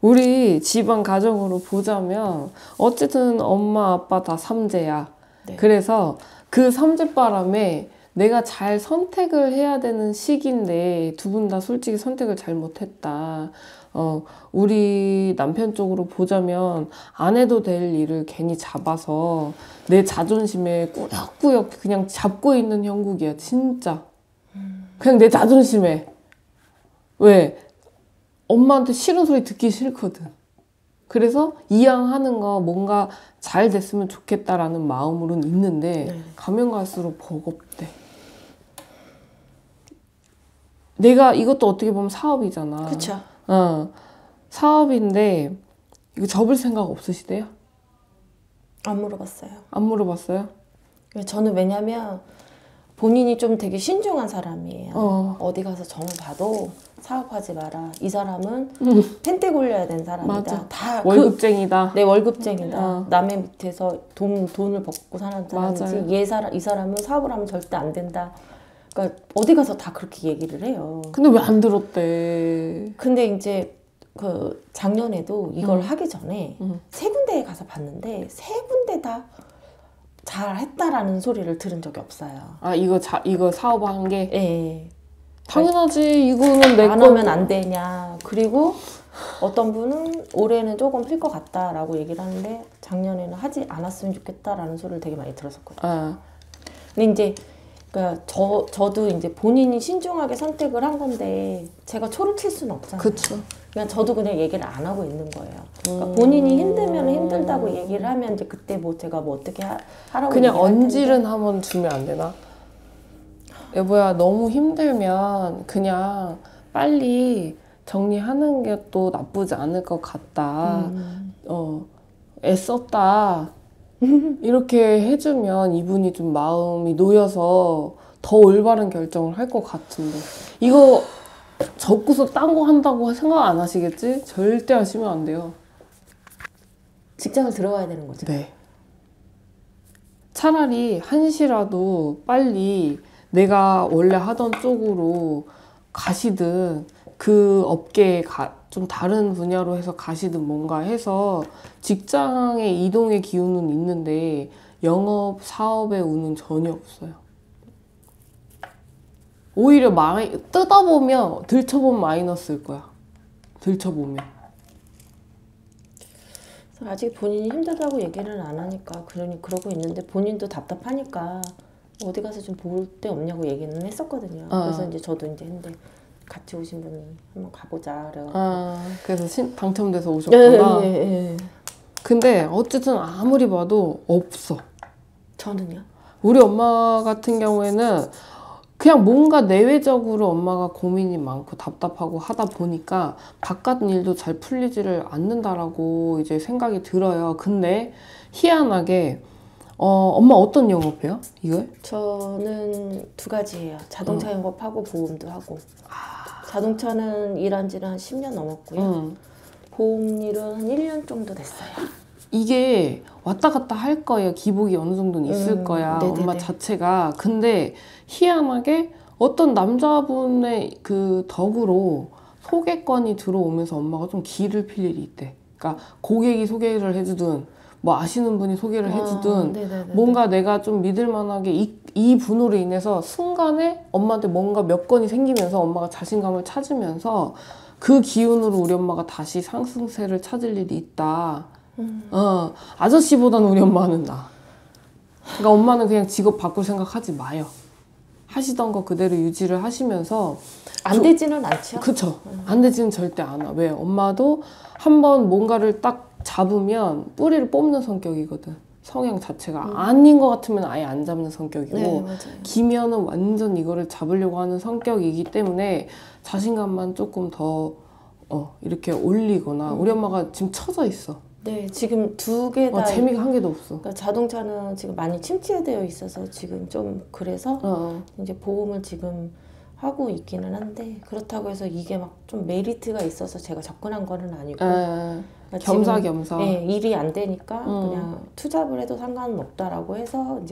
우리 집안 가정으로 보자면 어쨌든 엄마 아빠 다 삼재야. 네. 그래서 그 삼재바람에 내가 잘 선택을 해야 되는 시기인데 두 분 다 솔직히 선택을 잘 못했다. 우리 남편 쪽으로 보자면 안 해도 될 일을 괜히 잡아서 내 자존심에 꾸역꾸역 그냥 잡고 있는 형국이야, 진짜. 그냥 내 자존심에. 왜? 엄마한테 싫은 소리 듣기 싫거든. 그래서 이왕하는 거 뭔가 잘 됐으면 좋겠다라는 마음으로는 있는데 네. 가면 갈수록 버겁대. 내가 이것도 어떻게 보면 사업이잖아. 그쵸. 사업인데 이거 접을 생각 없으시대요? 안 물어봤어요. 안 물어봤어요? 저는 왜냐면 본인이 좀 되게 신중한 사람이에요. 어디 가서 점을 봐도 사업하지 마라. 이 사람은 펜대 굴려야 되는 사람이다. 맞아. 다 월급쟁이다. 내 월급쟁이다. 남의 밑에서 돈을 벗고 사는 사람이지. 이 사람은 사업을 하면 절대 안 된다. 그러니까 어디 가서 다 그렇게 얘기를 해요. 근데 왜 안 들었대? 근데 이제 그 작년에도 이걸 하기 전에 세 군데에 가서 봤는데 세 군데 다 잘했다라는 소리를 들은 적이 없어요. 아 이거 사업한 게? 예. 당연하지. 이거는 내 안 거. 하면 안 되냐. 그리고 어떤 분은 올해는 조금 필 것 같다라고 얘기를 하는데 작년에는 하지 않았으면 좋겠다라는 소리를 되게 많이 들었었거든요. 근데 이제 그러니까 저도 이제 본인이 신중하게 선택을 한 건데 제가 초를 칠 수는 없잖아요. 그쵸. 그냥 저도 그냥 얘기를 안 하고 있는 거예요. 그러니까 본인이 힘들면 힘들다고 얘기를 하면 이제 그때 뭐 제가 뭐 어떻게 하라고 그냥 얘기를 할 텐데. 언질은 한번 주면 안 되나? 여보야 너무 힘들면 그냥 빨리 정리하는 게 또 나쁘지 않을 것 같다. 애썼다. 이렇게 해주면 이분이 좀 마음이 놓여서 더 올바른 결정을 할 것 같은데 이거 적고서 딴 거 한다고 생각 안 하시겠지? 절대 하시면 안 돼요. 직장을 들어가야 되는 거죠. 네. 차라리 한시라도 빨리 내가 원래 하던 쪽으로 가시든 그 업계에 좀 다른 분야로 해서 가시든 뭔가 해서 직장의 이동의 기운은 있는데 영업, 사업의 운은 전혀 없어요. 오히려 뜯어보면 들춰보면 마이너스일 거야. 들춰보면. 아직 본인이 힘들다고 얘기를 안 하니까 그러고 있는데 본인도 답답하니까 어디 가서 좀 볼 데 없냐고 얘기는 했었거든요. 그래서 이제 저도 이제 했는데 같이 오신 분이 한번 가보자 그래가지고. 그래서 당첨돼서 오셨구나. 네. 근데 어쨌든 아무리 봐도 없어. 저는요? 우리 엄마 같은 경우에는 그냥 뭔가 내외적으로 엄마가 고민이 많고 답답하고 하다 보니까 바깥 일도 잘 풀리지를 않는다라고 이제 생각이 들어요. 근데 희한하게 엄마 어떤 영업해요? 이걸? 저는 두 가지예요. 자동차 영업하고 보험도 하고. 자동차는 일한 지는 한 10년 넘었고요. 보험 일은 한 1년 정도 됐어요. 이게 왔다 갔다 할 거예요. 기복이 어느 정도는 있을 거야. 네네네. 엄마 자체가. 근데 희한하게 어떤 남자분의 그 덕으로 소개권이 들어오면서 엄마가 좀 기를 필 일이 있대. 그러니까 고객이 소개를 해주든 뭐 아시는 분이 소개를 해주든 뭔가 내가 좀 믿을 만하게 이 분으로 인해서 순간에 엄마한테 뭔가 몇 건이 생기면서 엄마가 자신감을 찾으면서 그 기운으로 우리 엄마가 다시 상승세를 찾을 일이 있다. 아저씨보다는 우리 엄마는 나. 그러니까 엄마는 그냥 직업 바꿀 생각하지 마요. 하시던 거 그대로 유지를 하시면서 안 되지는 않죠. 그쵸. 안 되지는 절대 않아. 왜? 엄마도 한번 뭔가를 딱 잡으면 뿌리를 뽑는 성격이거든. 성향 자체가. 아닌 것 같으면 아예 안 잡는 성격이고 네, 맞아요. 기면은 완전 이거를 잡으려고 하는 성격이기 때문에 자신감만 조금 더 이렇게 올리거나 우리 엄마가 지금 처져 있어. 네, 지금 두 개 다. 재미가 한 개도 없어. 그러니까 자동차는 지금 많이 침체되어 있어서 지금 좀 그래서 이제 보험을 지금 하고 있기는 한데 그렇다고 해서 이게 막 좀 메리트가 있어서 제가 접근한 거는 아니고 그러니까 겸사겸사. 네, 일이 안 되니까 그냥 투잡을 해도 상관은 없다라고 해서 이제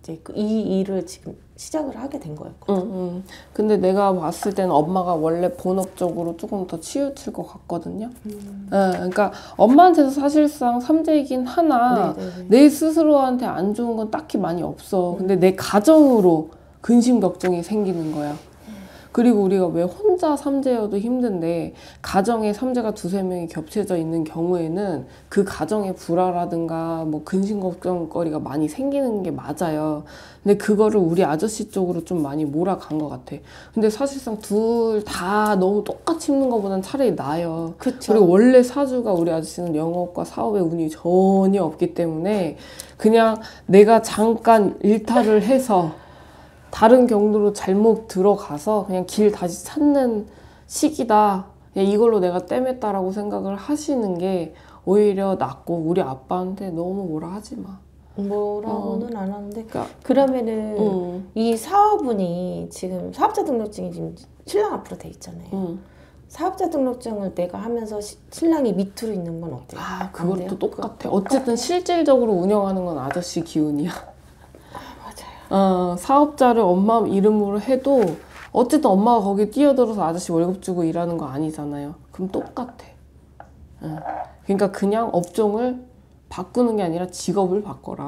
이제 이 일을 지금 시작을 하게 된 거였거든. 근데 내가 봤을 때는 엄마가 원래 본업적으로 조금 더 치우칠 것 같거든요. 그러니까 엄마한테도 사실상 삼재이긴 하나 네네네. 내 스스로한테 안 좋은 건 딱히 많이 없어. 근데 내 가정으로 근심 걱정이 생기는 거야. 그리고 우리가 왜 혼자 삼재여도 힘든데 가정에 삼재가 두세 명이 겹쳐져 있는 경우에는 그 가정의 불화라든가 뭐 근심 걱정거리가 많이 생기는 게 맞아요. 근데 그거를 우리 아저씨 쪽으로 좀 많이 몰아간 것 같아. 근데 사실상 둘 다 너무 똑같이 힘든 것보단 차라리 나아요. 그쵸. 그리고 원래 사주가 우리 아저씨는 영업과 사업에 운이 전혀 없기 때문에 그냥 내가 잠깐 일탈을 해서 다른 경로로 잘못 들어가서 그냥 길 다시 찾는 시기다. 그냥 이걸로 내가 땜했다라고 생각을 하시는 게 오히려 낫고 우리 아빠한테 너무 뭐라 하지 마. 뭐라고는 안 하는데 그러니까, 그러면은 이 사업운이 지금 사업자 등록증이 지금 신랑 앞으로 돼 있잖아요. 사업자 등록증을 내가 하면서 신랑이 밑으로 있는 건 어때요? 아, 안 그것도 돼요? 똑같아. 어쨌든 실질적으로 운영하는 건 아저씨 기운이야. 맞아요. 사업자를 엄마 이름으로 해도 어쨌든 엄마가 거기 뛰어들어서 아저씨 월급 주고 일하는 거 아니잖아요. 그럼 똑같아. 그러니까 그냥 업종을 바꾸는 게 아니라 직업을 바꿔라.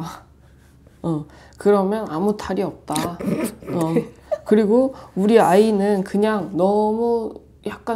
그러면 아무 탈이 없다. 그리고 우리 아이는 그냥 너무 약간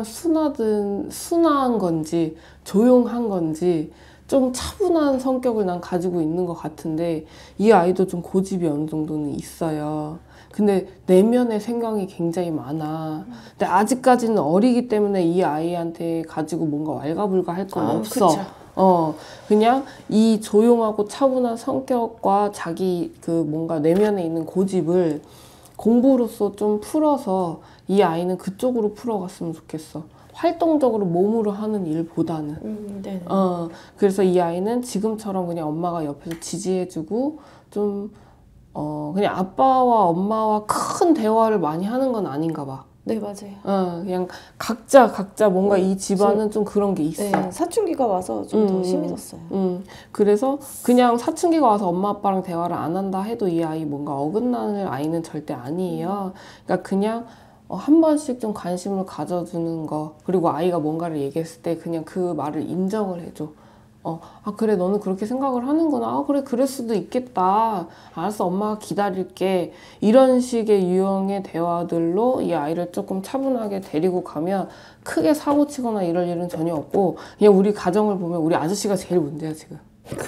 순한 건지 조용한 건지 좀 차분한 성격을 난 가지고 있는 것 같은데 이 아이도 좀 고집이 어느 정도는 있어요. 근데 내면의 생각이 굉장히 많아. 근데 아직까지는 어리기 때문에 이 아이한테 가지고 뭔가 왈가불가 할 건 없어. 그쵸. 그냥 이 조용하고 차분한 성격과 자기 그 뭔가 내면에 있는 고집을 공부로서 좀 풀어서 이 아이는 그쪽으로 풀어갔으면 좋겠어. 활동적으로 몸으로 하는 일보다는. 네. 그래서 이 아이는 지금처럼 그냥 엄마가 옆에서 지지해주고 좀 그냥 아빠와 엄마와 큰 대화를 많이 하는 건 아닌가 봐. 네, 맞아요. 그냥 각자 뭔가 이 집안은 좀 그런 게 있어. 네, 사춘기가 와서 좀 더 심해졌어요. 그래서 그냥 사춘기가 와서 엄마 아빠랑 대화를 안 한다 해도 이 아이 뭔가 어긋나는 아이는 절대 아니에요. 그러니까 그냥 한 번씩 좀 관심을 가져주는 거, 그리고 아이가 뭔가를 얘기했을 때 그냥 그 말을 인정을 해줘. 아, 그래, 너는 그렇게 생각을 하는구나. 아, 그래, 그럴 수도 있겠다. 알았어, 엄마가 기다릴게. 이런 식의 유형의 대화들로 이 아이를 조금 차분하게 데리고 가면 크게 사고 치거나 이럴 일은 전혀 없고, 그냥 우리 가정을 보면 우리 아저씨가 제일 문제야, 지금.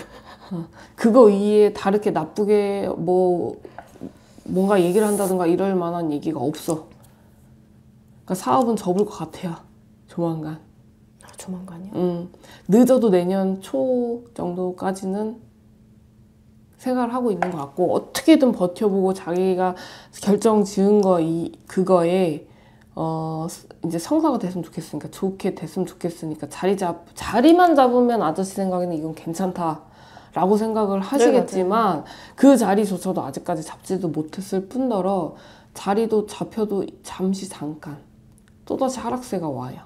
그거 이에 다르게 나쁘게 뭔가 얘기를 한다든가 이럴 만한 얘기가 없어. 그러니까 사업은 접을 것 같아요, 조만간. 조만간이요? 늦어도 내년 초 정도까지는 생각을 하고 있는 것 같고 어떻게든 버텨보고 자기가 결정 지은 그거에 이제 성사가 됐으면 좋겠으니까 좋게 됐으면 좋겠으니까 자리만 잡으면 아저씨 생각에는 이건 괜찮다라고 생각을 하시겠지만 그 자리조차도 아직까지 잡지도 못했을 뿐더러 자리도 잡혀도 잠깐 또다시 하락세가 와요.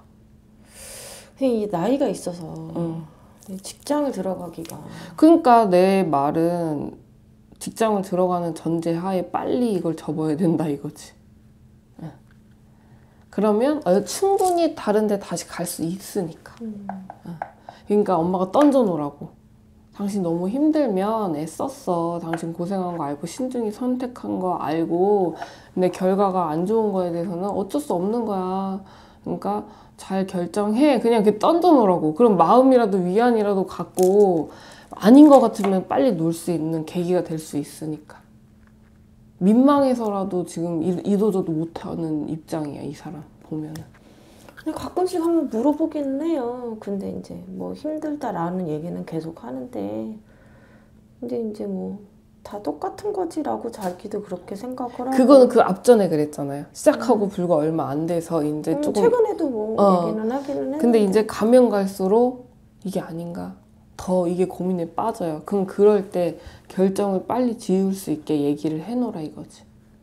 이 나이가 있어서 직장을 들어가기가 그러니까 내 말은 직장을 들어가는 전제하에 빨리 이걸 접어야 된다 이거지. 그러면 충분히 다른 데 다시 갈 수 있으니까. 그러니까 엄마가 던져놓으라고. 당신 너무 힘들면 애썼어. 당신 고생한 거 알고 신중히 선택한 거 알고 근데 결과가 안 좋은 거에 대해서는 어쩔 수 없는 거야. 그러니까 잘 결정해. 그냥 이렇게 던져놓으라고. 그럼 마음이라도 위안이라도 갖고 아닌 것 같으면 빨리 놀 수 있는 계기가 될 수 있으니까. 민망해서라도 지금 이도저도 못하는 입장이야, 이 사람 보면은. 근데 가끔씩 한번 물어보기는 해요. 근데 이제 뭐 힘들다라는 얘기는 계속 하는데 근데 이제 뭐 다 똑같은 거지라고 자기도 그렇게 생각을 하고 그거는 그 앞전에 그랬잖아요. 시작하고 불과 얼마 안 돼서 이제 조금 최근에도 뭐 얘기는 하기는 했는데 근데 이제 가면 갈수록 이게 아닌가 더 이게 고민에 빠져요. 그럼 그럴 때 결정을 빨리 지을 수 있게 얘기를 해놓으라 이거지.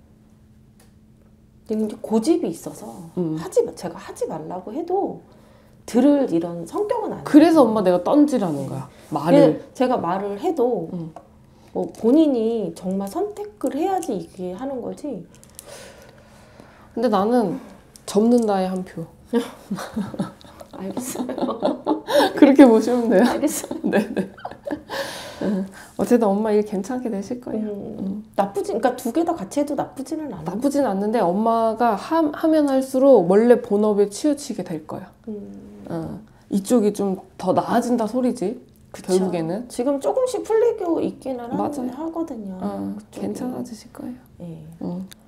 근데 고집이 있어서 제가 하지 말라고 해도 들을 이런 성격은 아니에요. 그래서 엄마 내가 던지라는 거야. 말을. 제가 말을 해도 뭐 본인이 정말 선택을 해야지 이게 하는 거지. 근데 나는 접는다에 한 표. 알겠어요. 그렇게 보시면 돼요. 알겠어요. 네네. 어쨌든 엄마 일 괜찮게 되실 거예요. 나쁘진, 그러니까 두 개 다 같이 해도 나쁘지는 않아. 나쁘진 않는데 엄마가 하면 할수록 원래 본업에 치우치게 될 거야. 이쪽이 좀 더 나아진다 소리지. 그쵸. 결국에는. 지금 조금씩 풀리고 있기는 맞아요. 하거든요. 괜찮아지실 거예요. 예.